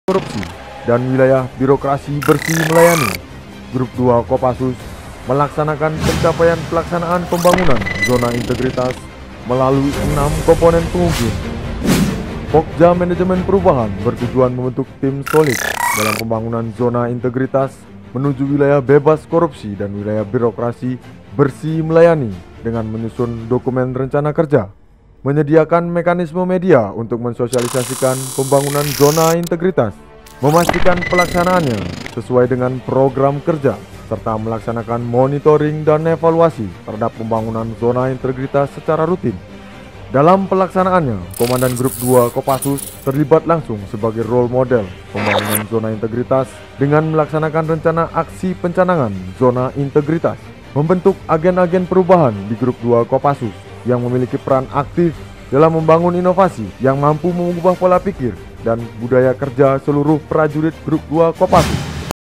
korupsi dan wilayah birokrasi bersih melayani. Grup 2 Kopassus melaksanakan pencapaian pelaksanaan pembangunan zona integritas melalui 6 komponen pengukur. Pokja Manajemen Perubahan bertujuan membentuk tim solid dalam pembangunan zona integritas menuju wilayah bebas korupsi dan wilayah birokrasi bersih melayani dengan menyusun dokumen rencana kerja, menyediakan mekanisme media untuk mensosialisasikan pembangunan zona integritas, memastikan pelaksanaannya sesuai dengan program kerja, serta melaksanakan monitoring dan evaluasi terhadap pembangunan zona integritas secara rutin. Dalam pelaksanaannya, Komandan Grup 2 Kopassus terlibat langsung sebagai role model pembangunan zona integritas dengan melaksanakan rencana aksi pencanangan zona integritas, membentuk agen-agen perubahan di Grup 2 Kopassus yang memiliki peran aktif dalam membangun inovasi yang mampu mengubah pola pikir dan budaya kerja seluruh prajurit Grup 2 Kopassus.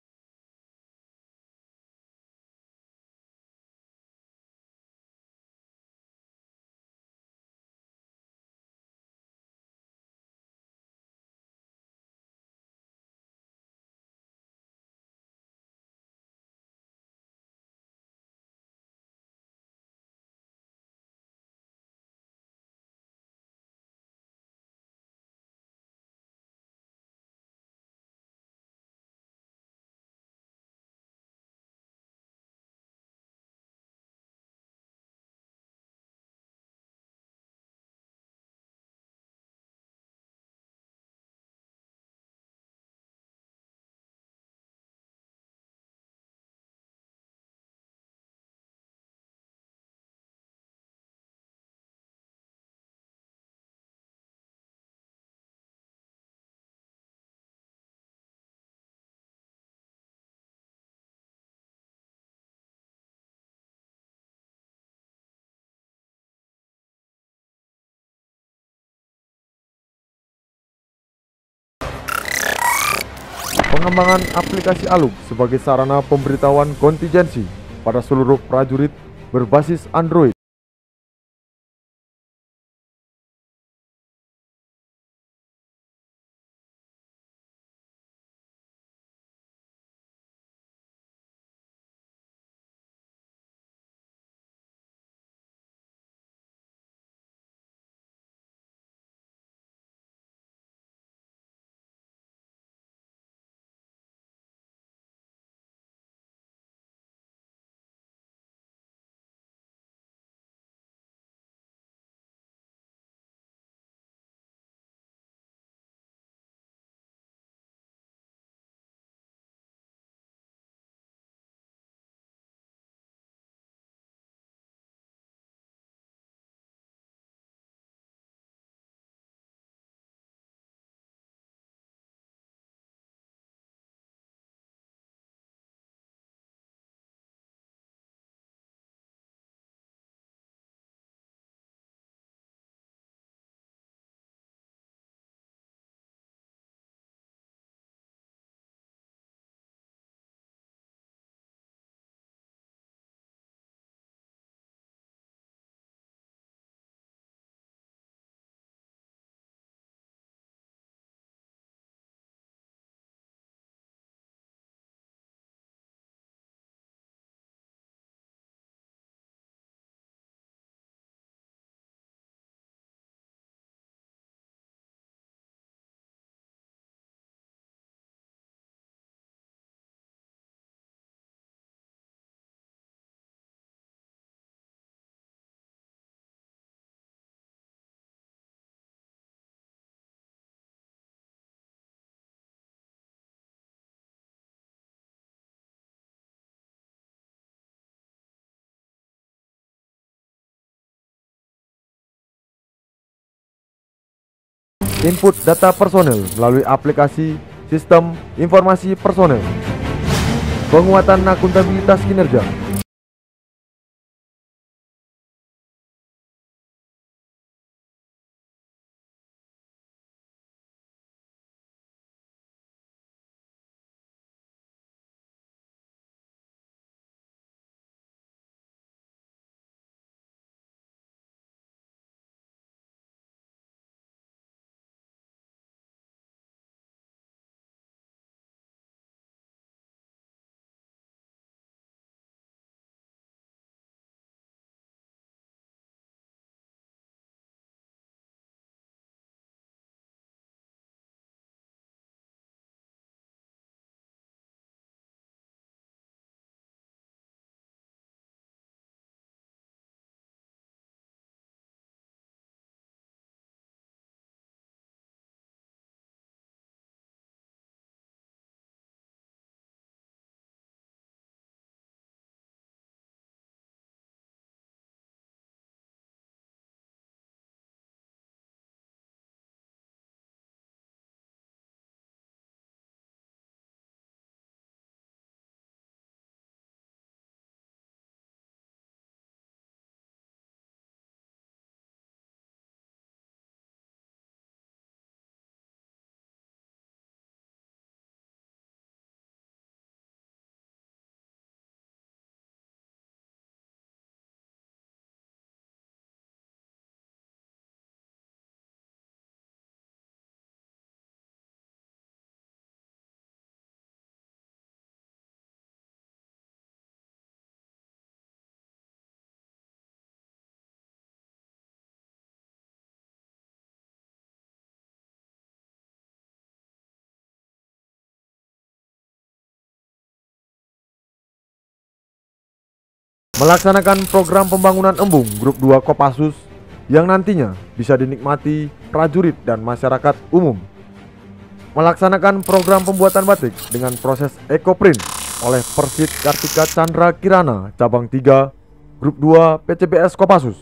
Pengembangan aplikasi Aluk sebagai sarana pemberitahuan kontingensi pada seluruh prajurit berbasis Android. Input data personel melalui aplikasi Sistem Informasi Personel. Penguatan akuntabilitas kinerja. Melaksanakan program pembangunan embung Grup 2 Kopassus yang nantinya bisa dinikmati prajurit dan masyarakat umum. Melaksanakan program pembuatan batik dengan proses ekoprint oleh Persit Kartika Chandra Kirana Cabang 3 Grup 2 PCBS Kopassus.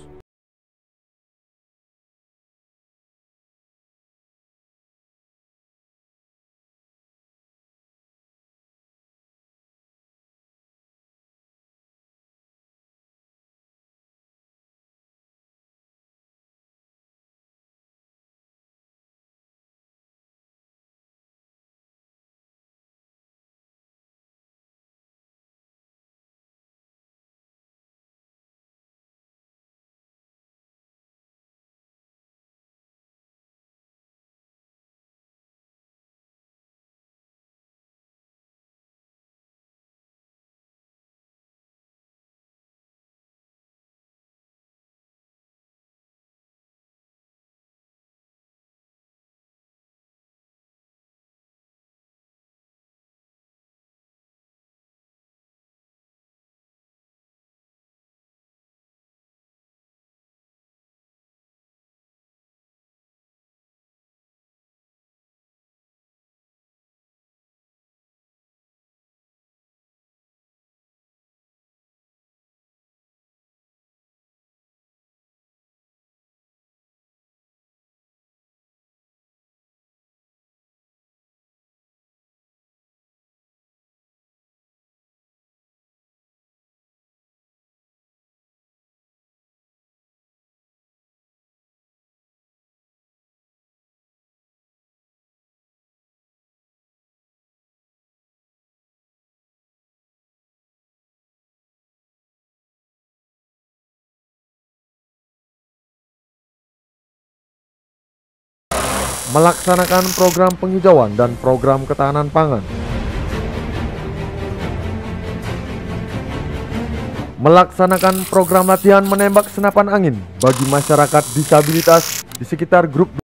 Melaksanakan program penghijauan dan program ketahanan pangan. Melaksanakan program latihan menembak senapan angin bagi masyarakat disabilitas di sekitar Grup